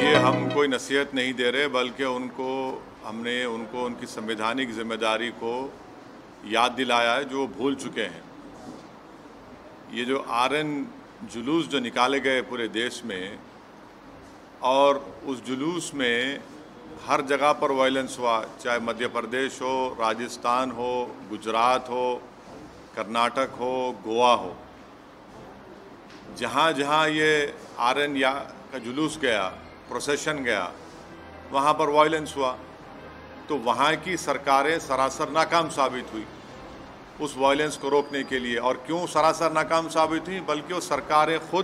देखिए, हम कोई नसीहत नहीं दे रहे, बल्कि हमने उनको उनकी संवैधानिक जिम्मेदारी को याद दिलाया है जो भूल चुके हैं। ये जो आरएन जुलूस जो निकाले गए पूरे देश में, और उस जुलूस में हर जगह पर वायलेंस हुआ, चाहे मध्य प्रदेश हो, राजस्थान हो, गुजरात हो, कर्नाटक हो, गोवा हो, जहाँ जहाँ ये आरएन का जुलूस गया, प्रोसेशन गया, वहाँ पर वायलेंस हुआ। तो वहाँ की सरकारें सरासर नाकाम साबित हुई उस वायलेंस को रोकने के लिए। और क्यों सरासर नाकाम साबित हुई? बल्कि वो सरकारें खुद,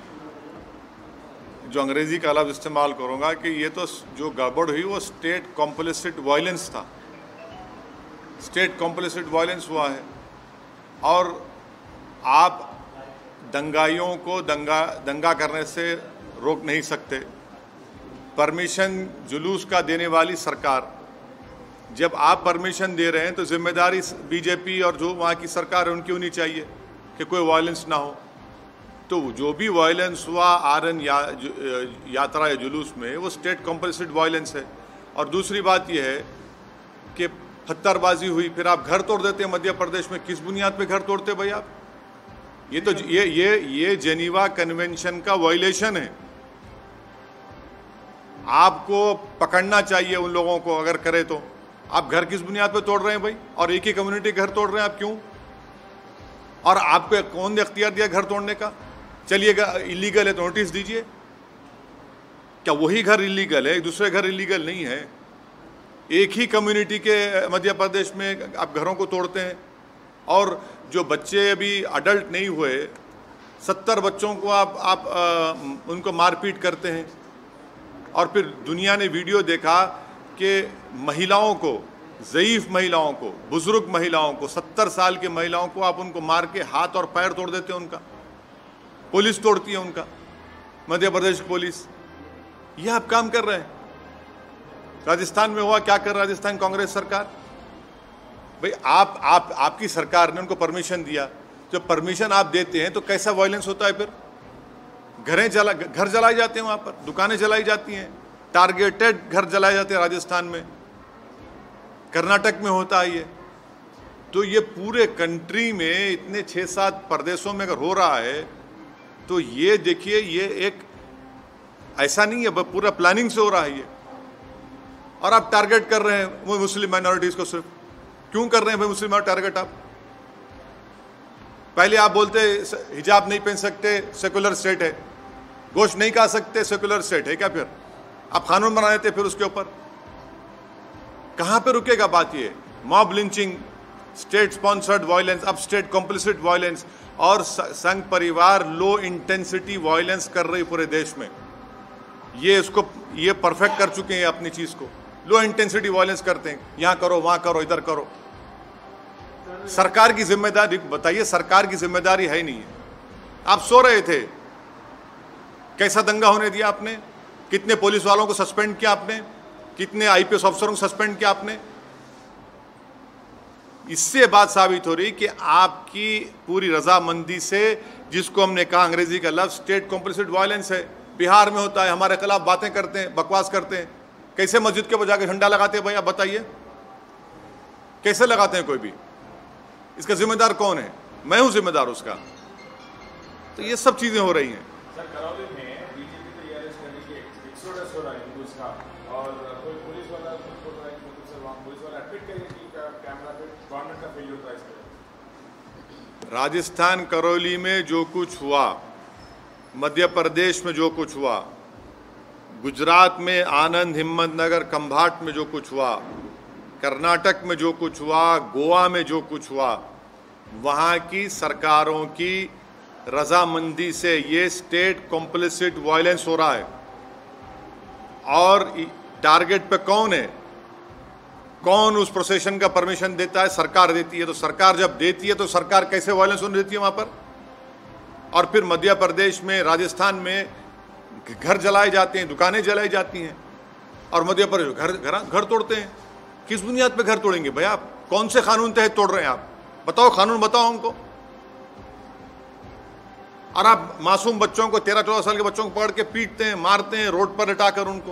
जो अंग्रेज़ी का लफ्ज़ इस्तेमाल करूँगा कि ये तो जो गड़बड़ हुई वो स्टेट कॉम्प्लिसिट वायलेंस था, स्टेट कॉम्प्लिसिट वायलेंस हुआ है। और आप दंगाइयों को दंगा करने से रोक नहीं सकते। परमिशन जुलूस का देने वाली सरकार, जब आप परमिशन दे रहे हैं तो जिम्मेदारी बीजेपी और जो वहाँ की सरकार है उनकी होनी चाहिए कि कोई वायलेंस ना हो। तो जो भी वायलेंस हुआ आरएन यात्रा या जुलूस में, वो स्टेट कॉम्पल्सिड वायलेंस है। और दूसरी बात यह है कि पत्थरबाजी हुई, फिर आप घर तोड़ देते हैं मध्य प्रदेश में। किस बुनियाद पे घर तोड़ते भाई आप? ये तो ये जेनीवा कन्वेंशन का वायलेशन है। आपको पकड़ना चाहिए उन लोगों को, अगर करे तो। आप घर किस बुनियाद पे तोड़ रहे हैं भाई? और एक ही कम्युनिटी घर तोड़ रहे हैं आप, क्यों? और आपको कौन ने अख्तियार दिया घर तोड़ने का? चलिएगा इलीगल है तो नोटिस दीजिए। क्या वही घर इलीगल है, दूसरे घर इलीगल नहीं है? एक ही कम्युनिटी के मध्य प्रदेश में आप घरों को तोड़ते हैं। और जो बच्चे अभी अडल्ट नहीं हुए, 70 बच्चों को आप उनको मारपीट करते हैं। और फिर दुनिया ने वीडियो देखा कि महिलाओं को, ज़ईफ़ महिलाओं को, बुजुर्ग महिलाओं को, 70 साल की महिलाओं को आप उनको मार के हाथ और पैर तोड़ देते हैं उनका। पुलिस तोड़ती है उनका, मध्य प्रदेश पुलिस। यह आप काम कर रहे हैं। राजस्थान में हुआ, क्या कर राजस्थान कांग्रेस सरकार? भाई आपकी सरकार ने उनको परमिशन दिया। जब परमिशन आप देते हैं तो कैसा वायलेंस होता है? फिर घर जलाए जाते हैं, वहाँ पर दुकानें जलाई जाती हैं, टारगेटेड घर जलाए जाते हैं राजस्थान में, कर्नाटक में होता है ये। तो ये पूरे कंट्री में इतने 6-7 प्रदेशों में अगर हो रहा है तो ये देखिए, ये एक ऐसा नहीं है, पूरा प्लानिंग से हो रहा है ये। और आप टारगेट कर रहे हैं वो मुस्लिम माइनॉरिटीज़ को। सिर्फ क्यों कर रहे हैं भाई मुस्लिम टारगेट आप? पहले आप बोलते हिजाब नहीं पहन सकते, सेकुलर स्टेट है। गोश्त नहीं खा सकते, सेकुलर स्टेट है क्या? फिर आप कानून बना देते फिर उसके ऊपर। कहाँ पे रुकेगा बात? ये mob lynching, state sponsored violence, अब स्टेट कॉम्प्लिसिट वायलेंस, और संघ परिवार लो इंटेंसिटी वायलेंस कर रही पूरे देश में। ये परफेक्ट कर चुके हैं अपनी चीज़ को। लो इंटेंसिटी वायलेंस करते हैं, यहाँ करो, वहाँ करो, इधर करो। सरकार की जिम्मेदारी बताइए? सरकार की जिम्मेदारी है नहीं है। आप सो रहे थे, कैसा दंगा होने दिया आपने? कितने पुलिस वालों को सस्पेंड किया आपने? कितने आईपीएस अफसरों को सस्पेंड किया आपने? इससे बात साबित हो रही कि आपकी पूरी रजामंदी से, जिसको हमने कहा अंग्रेजी का लफ्ज़ स्टेट कॉम्प्लिसिट वायलेंस है, बिहार में होता है। हमारे खिलाफ बातें करते हैं, बकवास करते हैं। कैसे मस्जिद के बजा के झंडा लगाते हैं भाई? आप बताइए, कैसे लगाते हैं कोई भी? इसका जिम्मेदार कौन है? मैं हूं जिम्मेदार उसका। तो ये सब चीजें हो रही हैं। सर, करौली में बीजेपी को अरेस्ट करने की एक्सोडस हो रहा है हिंदूज का, और कोई पुलिस वाला बोल रहा है कि सर वहाँ पुलिस वाला एडमिट करिए कि कैमरा पे गवर्नमेंट का फेलियर होता है इसमें। राजस्थान करौली में जो कुछ हुआ, मध्य प्रदेश में जो कुछ हुआ, गुजरात में आनंद, हिम्मतनगर, खंभाट में जो कुछ हुआ, कर्नाटक में जो कुछ हुआ, गोवा में जो कुछ हुआ, वहाँ की सरकारों की रजामंदी से ये स्टेट कॉम्प्लिसिट वायलेंस हो रहा है। और टारगेट पे कौन है? कौन उस प्रोसेशन का परमिशन देता है? सरकार देती है। तो सरकार जब देती है तो सरकार कैसे वायलेंस होने देती है वहाँ पर? और फिर मध्य प्रदेश में, राजस्थान में घर जलाए जाते हैं, दुकानें जलाई जाती हैं, और मध्य प्रदेश घर तोड़ते हैं। किस बुनियाद पे घर तोड़ेंगे भाई आप? कौन से कानून तहत तोड़ रहे हैं आप? बताओ, कानून बताओ हमको। और आप मासूम बच्चों को, 13-14 साल के बच्चों को पकड़ के पीटते हैं, मारते हैं, रोड पर लिटाकर उनको।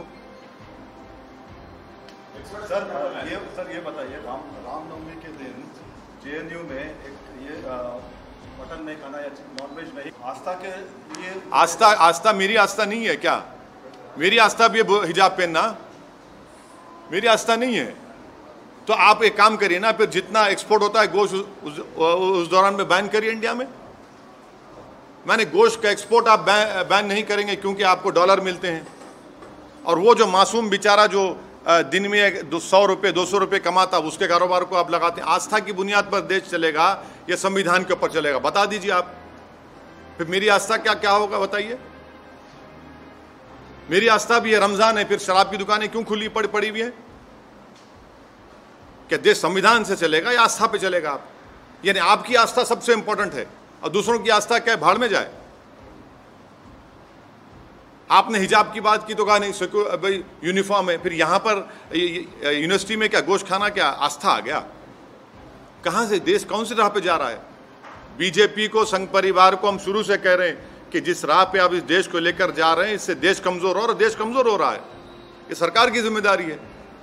सर ये बताइए, रामनवमी के दिन जेएनयू में ये मटन नहीं खाना या नॉनवेज नहीं, आस्था के लिए आस्था मेरी आस्था नहीं है क्या? मेरी आस्था भी है हिजाब पहनना, मेरी आस्था नहीं है। तो आप एक काम करिए ना, फिर जितना एक्सपोर्ट होता है गोश्त उस दौरान में बैन करिए इंडिया में। मैंने गोश्त का एक्सपोर्ट आप बैन नहीं करेंगे क्योंकि आपको डॉलर मिलते हैं, और वो जो मासूम बेचारा जो दिन में 100 रुपये 200 रुपये कमाता, उसके कारोबार को आप लगाते हैं। आस्था की बुनियाद पर देश चलेगा या संविधान के ऊपर चलेगा? बता दीजिए आप। फिर मेरी आस्था क्या क्या होगा बताइए? मेरी आस्था भी है रमजान है, फिर शराब की दुकानें क्यों खुली पड़ी हुई है? क्या देश संविधान से चलेगा या आस्था पे चलेगा आप? यानी आपकी आस्था सबसे इंपॉर्टेंट है और दूसरों की आस्था क्या भाड़ में जाए? आपने हिजाब की बात की तो कहा नहीं भाई यूनिफॉर्म है, फिर यहां पर यूनिवर्सिटी में क्या गोश्त खाना क्या आस्था आ गया? कहां से देश कौन सी राह पे जा रहा है? बीजेपी को, संघ परिवार को हम शुरू से कह रहे हैं कि जिस राह पे आप इस देश को लेकर जा रहे हैं इससे देश कमजोर हो रहा है, और देश कमजोर हो रहा है, ये सरकार की जिम्मेदारी है।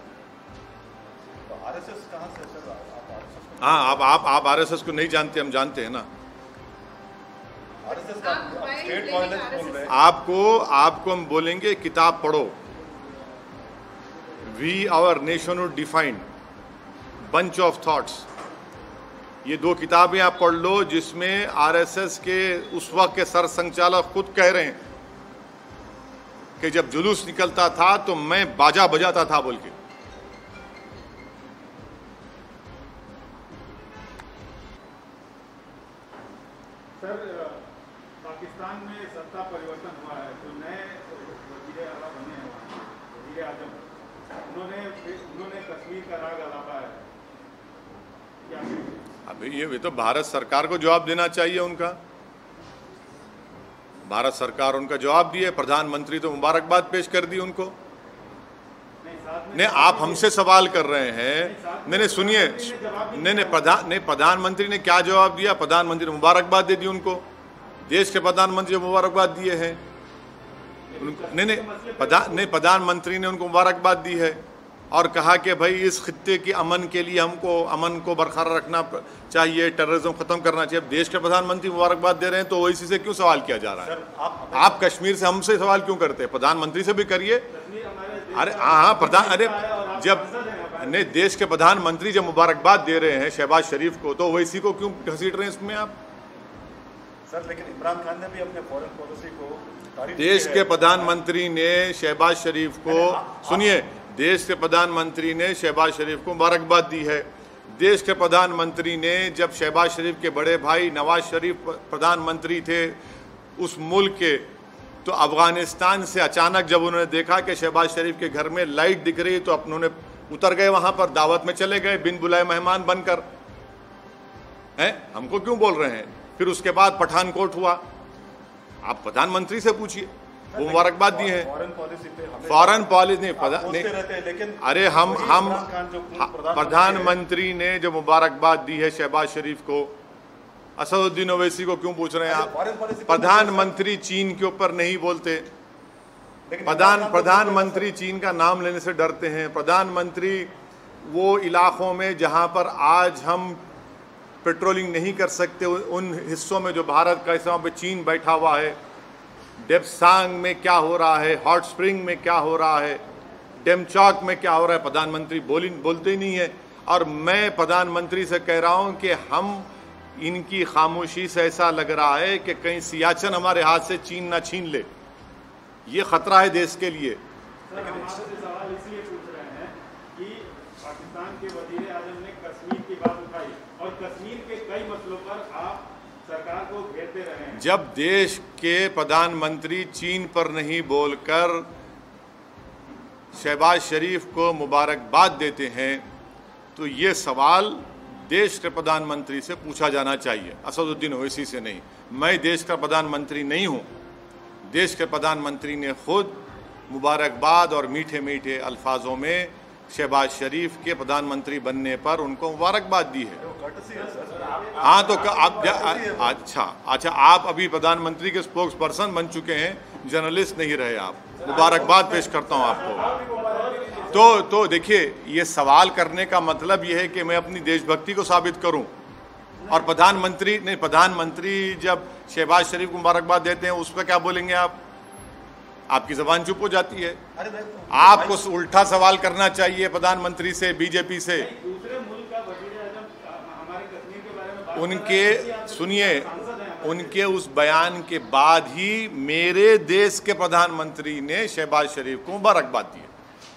तो आरएसएस कहां से सर? हाँ, आप आरएसएस को नहीं जानते, हम जानते हैं ना। आरएसएस का स्टेट कॉलेज बोल रहे हैं। आपको हम बोलेंगे किताब पढ़ो, we our nationhood defined, bunch of thoughts, ये 2 किताबें आप पढ़ लो जिसमें आरएसएस के उस वक्त के सर संचालक खुद कह रहे हैं कि जब जुलूस निकलता था तो मैं बाजा बजाता था बोल के। सर, पाकिस्तान में सत्ता परिवर्तन हुआ है तो नए वज़ीर आला बने हैं, वज़ीर आज़म, उन्होंने कश्मीर का राग अलापा है, क्या? अभी ये तो भारत सरकार को जवाब देना चाहिए उनका। भारत सरकार उनका जवाब दिए, प्रधानमंत्री तो मुबारकबाद पेश कर दी उनको। नहीं, आप हमसे सवाल कर रहे हैं। नहीं सुनिए, नहीं प्रधानमंत्री ने क्या जवाब दिया? प्रधानमंत्री ने मुबारकबाद दे दी उनको, देश के प्रधानमंत्री मुबारकबाद दिए हैं। नहीं, प्रधानमंत्री ने उनको मुबारकबाद दी है और कहा कि भाई इस खित्ते की अमन के लिए हमको अमन को बरकरार रखना चाहिए, टेररिज्म खत्म करना चाहिए। अब देश के प्रधानमंत्री मुबारकबाद दे रहे हैं तो ओवैसी से क्यों सवाल किया जा रहा है? आप कश्मीर से हमसे सवाल क्यों करते हैं? प्रधानमंत्री से भी करिए। अरे हाँ, जब नहीं देश के प्रधानमंत्री जब मुबारकबाद दे रहे हैं शहबाज शरीफ को, तो ओवैसी को क्यों घसीट रहे हैं इसमें आप? सर लेकिन इमरान खान ने भी अपने फॉरेन पॉलिसी को देश के प्रधानमंत्री ने शहबाज शरीफ को, सुनिए, देश के प्रधानमंत्री ने शहबाज शरीफ को मुबारकबाद दी है। देश के प्रधानमंत्री ने, जब शहबाज शरीफ के बड़े भाई नवाज शरीफ प्रधानमंत्री थे उस मुल्क के, तो अफगानिस्तान से अचानक जब उन्होंने देखा कि शहबाज शरीफ के घर में लाइट दिख रही तो उन्होंने उतर गए, वहां पर दावत में चले गए बिन बुलाए मेहमान बनकर। हैं, हमको क्यों बोल रहे हैं? फिर उसके बाद पठानकोट हुआ, आप प्रधानमंत्री से पूछिए, वो मुबारकबाद दी है। फॉरेन पॉलिसी नहीं, लेकिन अरे हम प्रधानमंत्री ने जो मुबारकबाद दी है शहबाज शरीफ को, असदुद्दीन ओवैसी को क्यों पूछ रहे हैं आप? प्रधानमंत्री चीन के ऊपर नहीं बोलते, प्रधानमंत्री चीन का नाम लेने से डरते हैं। प्रधानमंत्री वो इलाकों में जहां पर आज हम पेट्रोलिंग नहीं कर सकते, उन हिस्सों में जो भारत का हिस्सा पे चीन बैठा हुआ है, डेप्सांग में क्या हो रहा है, हॉट स्प्रिंग में क्या हो रहा है, डेमचौक में क्या हो रहा है, प्रधानमंत्री बोलते ही नहीं है। और मैं प्रधानमंत्री से कह रहा हूं कि हम इनकी खामोशी से ऐसा लग रहा है कि कहीं सियाचिन हमारे हाथ से चीन ना छीन ले, ये खतरा है देश के लिए। सवाल इसलिए पूछ रहे हैं कि पाकिस्तान के वजीर आजम ने कश्मीर की बात उठाई और कश्मीर के कई मसलों पर आप सरकार को घेरते रहे हैं। जब देश के प्रधानमंत्री चीन पर नहीं बोलकर शहबाज शरीफ को मुबारकबाद देते हैं तो ये सवाल देश के प्रधानमंत्री से पूछा जाना चाहिए, असदुद्दीन ओवैसी से नहीं। मैं देश का प्रधानमंत्री नहीं हूँ। देश के प्रधानमंत्री ने खुद मुबारकबाद और मीठे मीठे अल्फाजों में शहबाज शरीफ के प्रधानमंत्री बनने पर उनको मुबारकबाद दी है। हाँ तो अच्छा आप अभी प्रधानमंत्री के स्पोक्स पर्सन बन चुके हैं, जर्नलिस्ट नहीं रहे आप। मुबारकबाद पेश करता हूँ आपको। तो देखिए, ये सवाल करने का मतलब ये है कि मैं अपनी देशभक्ति को साबित करूं। और प्रधानमंत्री जब शहबाज शरीफ को मुबारकबाद देते हैं, उस पर क्या बोलेंगे आप? आपकी जबान चुप हो जाती है। आपको उल्टा सवाल करना चाहिए प्रधानमंत्री से, बीजेपी से। उनके उस बयान के बाद ही मेरे देश के प्रधानमंत्री ने शहबाज शरीफ को मुबारकबाद दी।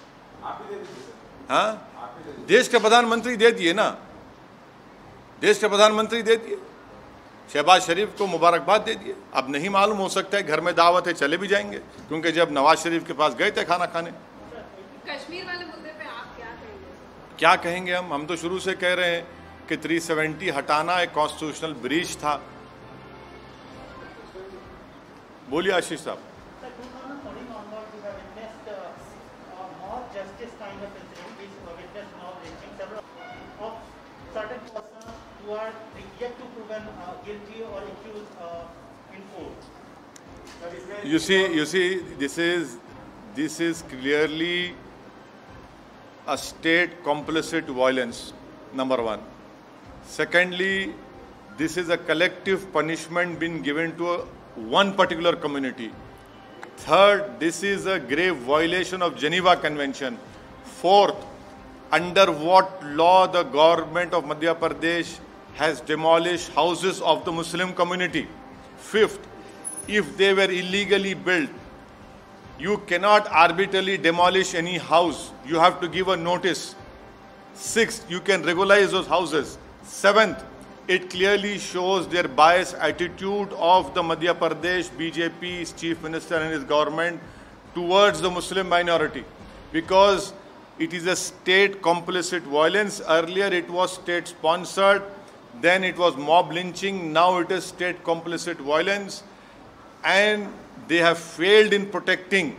हाँ, देश के प्रधानमंत्री दे दिए ना, देश के प्रधानमंत्री दे दिए, शहबाज शरीफ को मुबारकबाद दे दिए। अब नहीं मालूम, हो सकता है घर में दावत है, चले भी जाएंगे, क्योंकि जब नवाज शरीफ के पास गए थे खाना खाने। कश्मीर वाले मुद्दे पे आप क्या कहेंगे? क्या कहेंगे हम तो शुरू से कह रहे हैं कि 370 हटाना एक कॉन्स्टिट्यूशनल ब्रीच था। बोलिए आशीष साहब। You see, this is clearly a state complicit violence, number one. Secondly, this is a collective punishment being given to one particular community. Third, this is a grave violation of Geneva Convention. Fourth, under what law the government of Madhya Pradesh has demolished houses of the Muslim community. Fifth, if they were illegally built, you cannot arbitrarily demolish any house. You have to give a notice. Sixth, you can regularize those houses. Seventh, it clearly shows their biased attitude of the Madhya Pradesh BJP's chief minister and his government towards the Muslim minority, because it is a state complicit violence. Earlier it was state sponsored, then it was mob lynching, now it is state complicit violence, and they have failed in protecting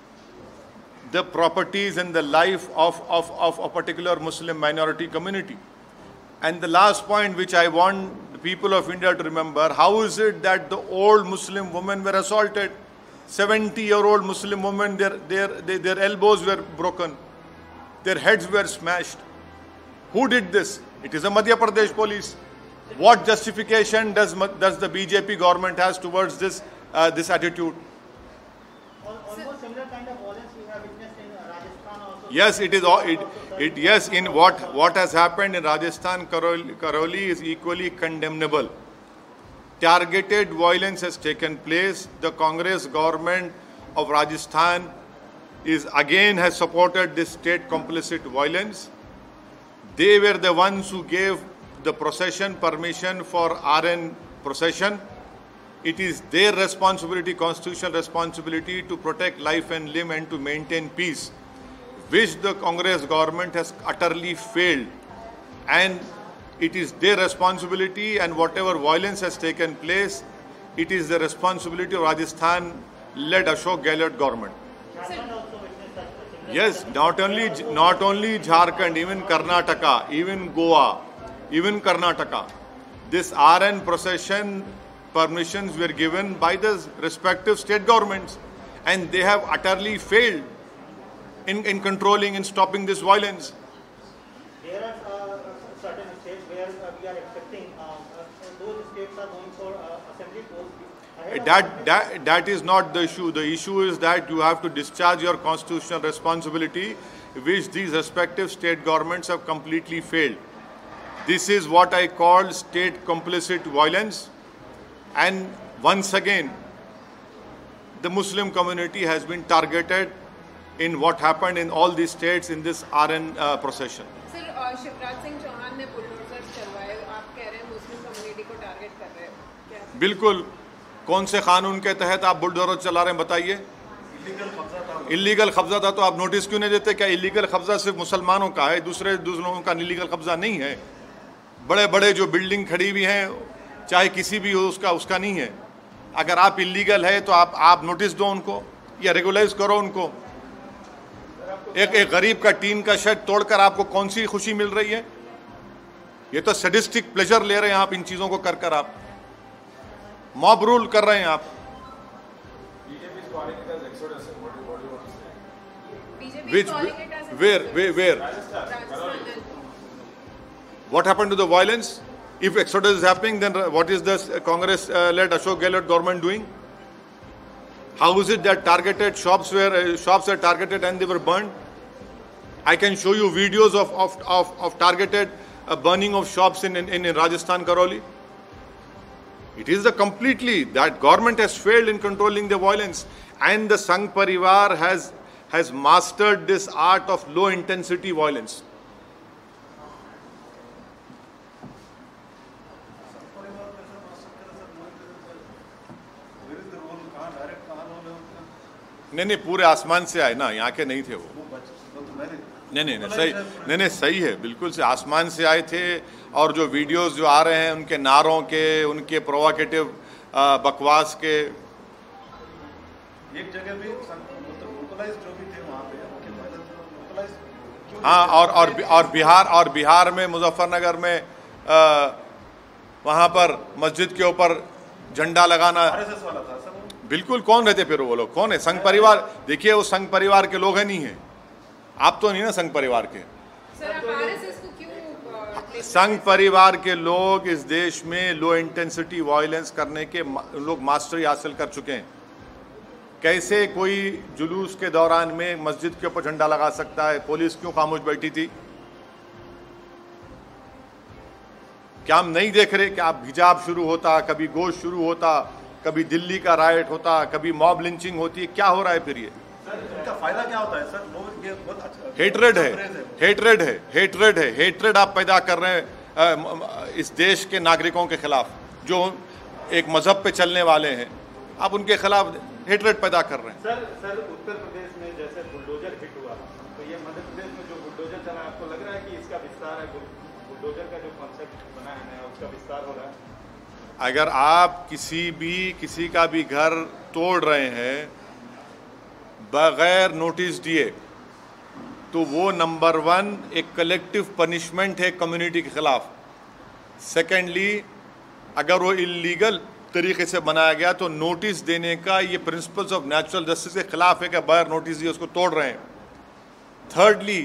the properties and the life of a particular Muslim minority community. And the last point which I want the people of India to remember, how is it that the old Muslim women were assaulted? 70-year-old Muslim women, their elbows were broken, their heads were smashed. Who did this? It is the Madhya Pradesh police. What justification does the BJP government has towards this attitude? Almost similar kind of violence we have witnessed in Rajasthan also. Yes, it is. Yes, in what has happened in Rajasthan, Karoli is equally condemnable. Targeted violence has taken place. The Congress government of Rajasthan has supported this state complicit violence. They were the ones who gave the procession permission for RN procession. It is their responsibility, constitutional responsibility, to protect life and limb and to maintain peace, which the Congress government has utterly failed. And it is their responsibility, and whatever violence has taken place, it is the responsibility of Rajasthan-led Ashok Gehlot government. Yes, not only Jharkhand, even Karnataka, even Goa, even Karnataka. This RN procession permissions were given by the respective state governments, and they have utterly failed in controlling and stopping this violence. There are certain states where we are expecting those states are going for assembly polls. That is not the issue. The issue is that you have to discharge your constitutional responsibility, which these respective state governments have completely failed. This is what I call state complicit violence. And once again, the Muslim community has been targeted in what happened in all these states in this RN procession. Sir, Shivraj Singh Chauhan ने bulldozer चलवाए, आप कह रहे हैं Muslim community को target कर रहे हैं, क्या? बिल्कुल। कौन से कानून के तहत आप बुलडोजर चला रहे हैं बताइए? इलीगल कब्जा था तो आप नोटिस क्यों नहीं देते? क्या इलीगल कब्जा सिर्फ मुसलमानों का है, दूसरे लोगों का इलीगल कब्जा नहीं है? बड़े बड़े जो बिल्डिंग खड़ी हुई हैं, चाहे किसी भी हो, उसका नहीं है। अगर आप इलीगल है तो आप नोटिस दो उनको, या रेगुलाइज करो उनको। एक गरीब का टीन का शेड तोड़कर आपको कौन सी खुशी मिल रही है? ये तो सैडिस्टिक प्लेजर ले रहे हैं आप इन चीजों को कर कर, आप मॉब रूल कर रहे हैं आप। BJP is calling it as exodus. What do you want to say? BJP Which, is calling it as where? Rajasthan. What happened to the violence? If exodus is happening, then what is the Congress-led Ashok Gehlot government doing? How is it that targeted shops were targeted and they were burned? I can show you videos of targeted burning of shops in Rajasthan, Karoli. It is that government has failed in controlling the violence, and the Sangh Parivar has mastered this art of low intensity violence. नहीं, पूरे आसमान से आए ना, यहाँ के नहीं थे वो। नहीं, सही है, बिल्कुल से आसमान से आए थे। और जो वीडियोस जो आ रहे हैं उनके नारों के, उनके प्रोवोकेटिव बकवास के, एक जगह भी लोकलाइज जो भी थे वहाँ पे, हाँ, और बिहार में मुजफ्फरनगर में वहाँ पर मस्जिद के ऊपर झंडा लगाना, RSS वाला था सब। बिल्कुल। कौन रहते फिर वो लोग? कौन है? संघ परिवार। देखिए वो संघ परिवार के लोग हैं, नहीं है? आप तो नहीं ना संघ परिवार के। सर, आप RSS को क्यों? संघ परिवार के लोग इस देश में लो इंटेंसिटी वायलेंस करने के लोग मास्टरी हासिल कर चुके हैं। कैसे कोई जुलूस के दौरान में मस्जिद के ऊपर झंडा लगा सकता है? पुलिस क्यों खामोश बैठी थी? क्या हम नहीं देख रहे कि आप हिजाब शुरू होता, कभी गोश्त शुरू होता, कभी दिल्ली का राइट होता, कभी मॉब लिंचिंग होती है? क्या हो रहा है फिर ये? इनका फायदा क्या होता है सर? लोग ये बहुत अच्छा हेट्रेड आप पैदा कर रहे हैं इस देश के नागरिकों के खिलाफ, जो एक मजहब पे चलने वाले हैं। आप उनके खिलाफ हेट्रेड पैदा कर रहे हैं। सर उत्तर प्रदेश में जैसे बुलडोजर हिट हुआ, तो ये मध्य प्रदेश में जो बुलडोजर चला, आपको लग रहा है कि इसका विस्तार है? बुलडोजर का जो कॉन्सेप्ट बना है नया, उसका विस्तार हो रहा है? अगर आप किसी का भी घर तोड़ रहे हैं बगैर नोटिस दिए, तो वो नंबर 1 एक कलेक्टिव पनिशमेंट है कम्युनिटी के खिलाफ। सेकेंडली, अगर वो इलीगल तरीके से बनाया गया तो नोटिस देने का ये प्रिंसिपल्स ऑफ नेचुरल जस्टिस के खिलाफ है कि बगैर नोटिस दिए उसको तोड़ रहे हैं। थर्डली,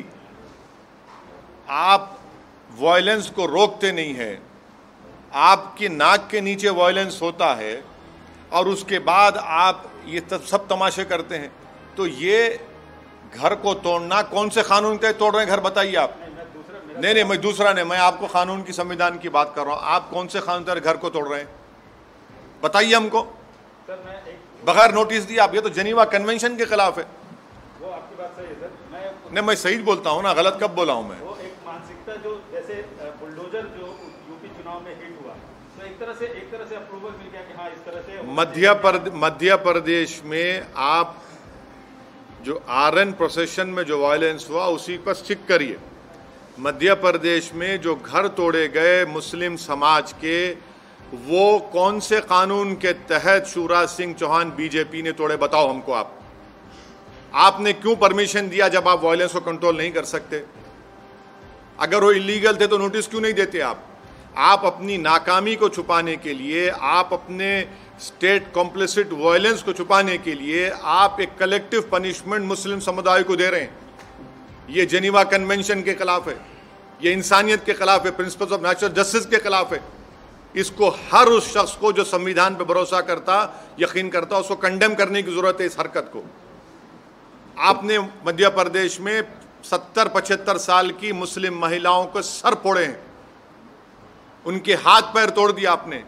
आप वायलेंस को रोकते नहीं हैं, आपकी नाक के नीचे वायलेंस होता है और उसके बाद आप ये सब तमाशे करते हैं। तो ये घर को तोड़ना कौन से कानून के तोड़ रहे हैं घर? बताइए आप। नहीं, मैं दूसरा नहीं, मैं आपको कानून की, संविधान की बात कर रहा हूँ। आप कौन से कानून के घर को तोड़ रहे हैं? बताइए हमको। बगैर नोटिस दिए आप, ये तो जेनीवा कन्वेंशन के खिलाफ है। वो आपकी बात सही है सर। नहीं, मैं सही बोलता हूँ ना, गलत कब बोला हूँ मैं? वो एक मानसिकता जो जैसे बुलडोजर जो यूपी चुनाव में हिट हुआ, तो एक तरह से अप्रूवल मिल गया कि हाँ इस तरह से। मध्य प्रदेश में आप जो RN प्रोसेशन में जो वायलेंस हुआ उसी पर स्टिक करिए। मध्य प्रदेश में जो घर तोड़े गए मुस्लिम समाज के, वो कौन से कानून के तहत शिवराज सिंह चौहान बीजेपी ने तोड़े? बताओ हमको। आपने क्यों परमिशन दिया जब आप वायलेंस को कंट्रोल नहीं कर सकते? अगर वो इलीगल थे तो नोटिस क्यों नहीं देते आप अपनी नाकामी को छुपाने के लिए, आप अपने स्टेट कॉम्प्लिसिट वायलेंस को छुपाने के लिए आप एक कलेक्टिव पनिशमेंट मुस्लिम समुदाय को दे रहे हैं। ये जेनीवा कन्वेंशन के खिलाफ है, ये इंसानियत के खिलाफ है, प्रिंसिपल्स ऑफ नेचुरल जस्टिस के खिलाफ है। इसको हर उस शख्स को जो संविधान पर भरोसा करता, यकीन करता, उसको कंडेम करने की जरूरत है इस हरकत को। आपने मध्य प्रदेश में 70-75 साल की मुस्लिम महिलाओं को सर फोड़े हैं, उनके हाथ पैर तोड़ दिया आपने।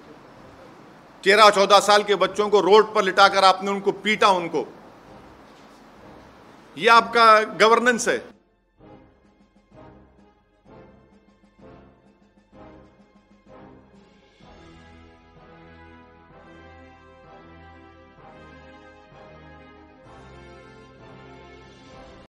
13-14 साल के बच्चों को रोड पर लिटाकर आपने उनको पीटा। ये आपका गवर्नेंस है।